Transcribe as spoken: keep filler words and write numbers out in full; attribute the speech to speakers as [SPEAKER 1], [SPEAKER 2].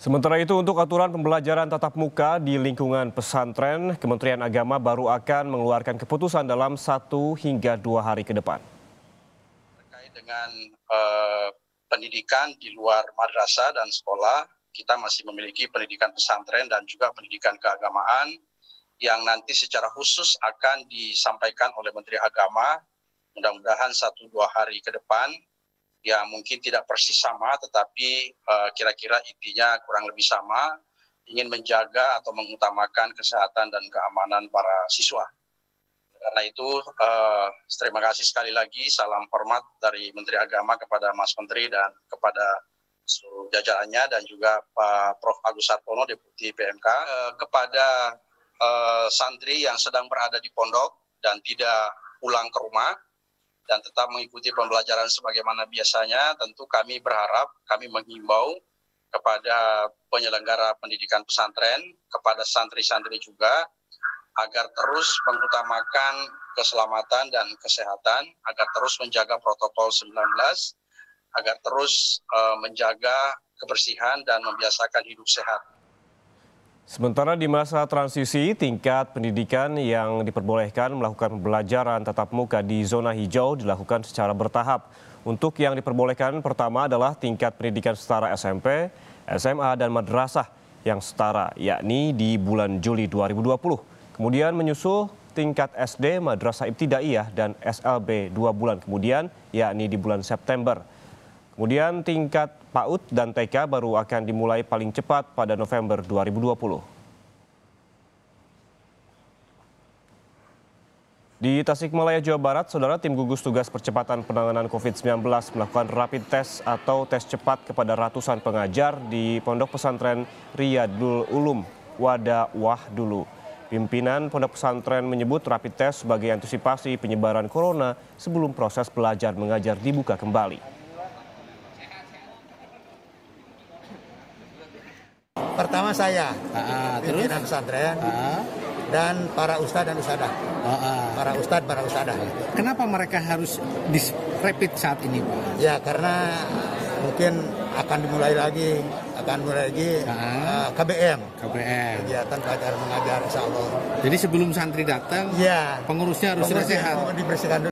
[SPEAKER 1] Sementara itu untuk aturan pembelajaran tatap muka di lingkungan pesantren, Kementerian Agama baru akan mengeluarkan keputusan dalam satu hingga dua hari ke depan.
[SPEAKER 2] Terkait dengan eh, pendidikan di luar madrasah dan sekolah, kita masih memiliki pendidikan pesantren dan juga pendidikan keagamaan yang nanti secara khusus akan disampaikan oleh Menteri Agama, mudah-mudahan satu dua hari ke depan. Ya mungkin tidak persis sama, tetapi uh, kira-kira intinya kurang lebih sama, ingin menjaga atau mengutamakan kesehatan dan keamanan para siswa. Karena itu uh, terima kasih sekali lagi, salam hormat dari Menteri Agama kepada Mas Menteri dan kepada seluruh jajarannya dan juga Pak Prof Agus Sartono, Deputi P M K, uh, kepada uh, santri yang sedang berada di pondok dan tidak pulang ke rumah dan tetap mengikuti pembelajaran sebagaimana biasanya. Tentu kami berharap, kami menghimbau kepada penyelenggara pendidikan pesantren, kepada santri-santri juga, agar terus mengutamakan keselamatan dan kesehatan, agar terus menjaga protokol sembilan belas, agar terus uh, menjaga kebersihan dan membiasakan hidup sehat.
[SPEAKER 1] Sementara di masa transisi, tingkat pendidikan yang diperbolehkan melakukan pembelajaran tatap muka di zona hijau dilakukan secara bertahap. Untuk yang diperbolehkan pertama adalah tingkat pendidikan setara S M P, S M A, dan madrasah yang setara, yakni di bulan Juli dua ribu dua puluh. Kemudian menyusul tingkat S D, madrasah ibtidaiyah, dan S L B dua bulan kemudian, yakni di bulan September. Kemudian tingkat PAUD dan T K baru akan dimulai paling cepat pada November dua ribu dua puluh. Di Tasikmalaya, Jawa Barat, saudara, tim gugus tugas percepatan penanganan covid sembilan belas melakukan rapid test atau tes cepat kepada ratusan pengajar di Pondok Pesantren Riyadul Ulum, Wadawah dulu. Pimpinan Pondok Pesantren menyebut rapid test sebagai antisipasi penyebaran corona sebelum proses belajar mengajar dibuka kembali.
[SPEAKER 3] Pertama saya,
[SPEAKER 4] ah,
[SPEAKER 3] pimpinan
[SPEAKER 4] terus?
[SPEAKER 3] pesantren,
[SPEAKER 4] Ah.
[SPEAKER 3] dan para ustadz dan ustadzah.
[SPEAKER 4] Ah, ah.
[SPEAKER 3] Para ustadz, para ustadzah.
[SPEAKER 4] Kenapa mereka harus dis rapid saat ini, Pak?
[SPEAKER 3] Ya karena mungkin akan dimulai lagi, akan mulai lagi
[SPEAKER 4] Ah.
[SPEAKER 3] uh, K B M.
[SPEAKER 4] K B M.
[SPEAKER 3] Kegiatan belajar mengajar, insya Allah.
[SPEAKER 4] Jadi sebelum santri datang,
[SPEAKER 3] Ya.
[SPEAKER 4] pengurusnya harus sudah
[SPEAKER 3] Pengurusnya
[SPEAKER 4] sehat.
[SPEAKER 3] mau dibersihkan dulu.